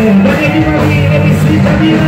Danie ljubavi ne bi svita bila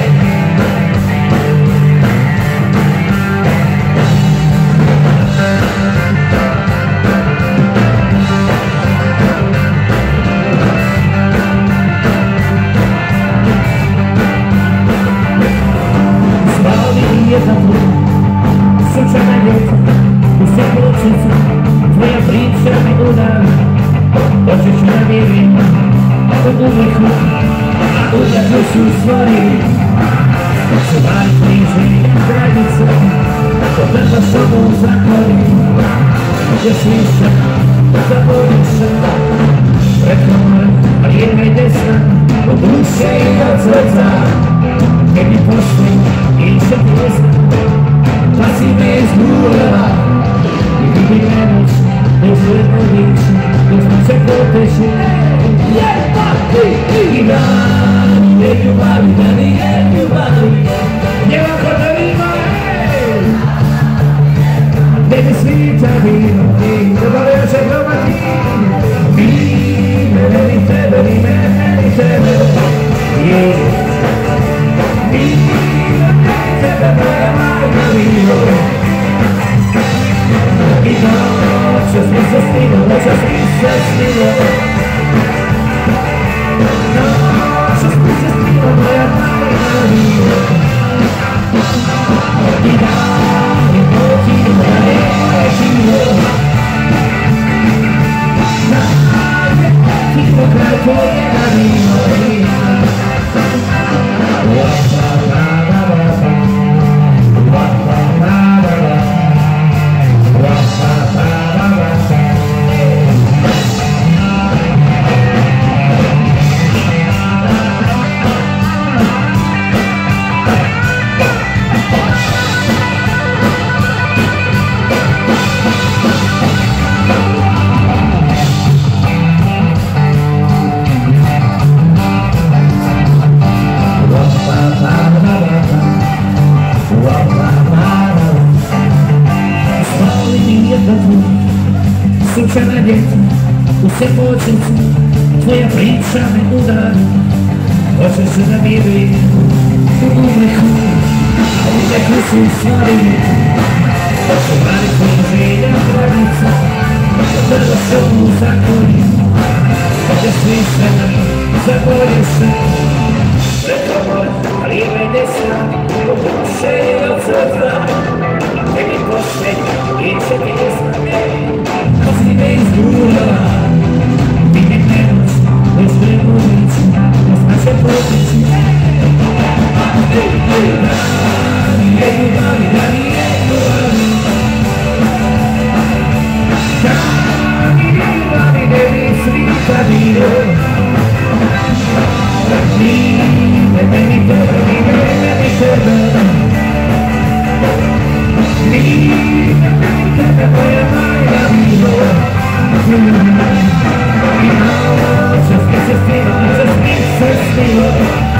Spali jedan put, sunčana ljeto, u Sjekočicu, tvoja priča mi udara, počeš na mirim, od uliku, a udako su stvari, čuvari križi, granice, ko prva sobom zakoni, još više, zaborim se, preko mora, a lijeva i desna, od duše i od srca, ne bi pošli, i se pjesna, pa si me izgurala, i vidi menos, u srednoj licu, dok smo se poteši, i dan je ljubavi, da nije ljubavi, nije lako da ima, ne bi svita bilo, i zaboravio se probati, ni mene, ni tebe, ni mene, ni tebe, ni tebe, moja majka bilo, i noćas mi se snilo, noćas mi se snilo, noćas mi se snilo, moja majka bilo, i dan je noći, da je živo, najveći do kraj tvojega bilo, sunčana ljeta, u Sjekočicu, tvoja priča me udari, hoće se da mirim, u uliku, a udeko su stvari, čuvari križi, granica, prvo se u zakoni, kada svi se zaborim se, preko mora, a lijeva i desna, od duše i od srca, ne bi pošli, i se pjesna me, pa si me izgurala, vidi menos, u srednju licu, dok smo se poteši, da nije ljubavi, da nije ljubavi, da nije ljubavi, ne bi svita bilo, ni mene, ni tebe, ni mene, ni tebe, ni mene, ni tebe, moja majka bilo, i noćas mi se snilo, noćas mi se snilo,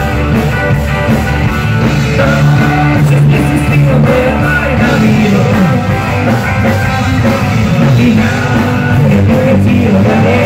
noćas mi se snilo, moja majka bilo, i dan je moje tijelo, da ne